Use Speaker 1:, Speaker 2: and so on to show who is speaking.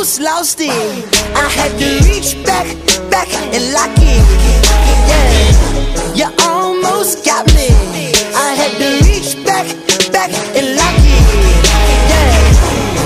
Speaker 1: almost lost it. I had to reach back and lock it. Yeah, you almost got me. I had to reach back and lock it.